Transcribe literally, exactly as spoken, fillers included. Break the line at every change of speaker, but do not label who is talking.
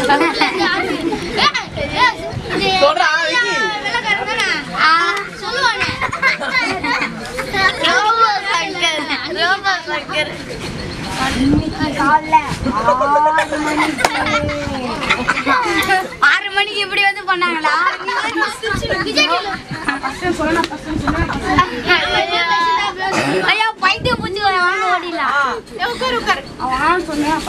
ஆறு மணிக்கு இப்படி வந்து பண்ணாங்களா? ஐயா பைத்தியம் பூச்சி வாங்க ஓடிடலாம். அவன் சொன்னேன்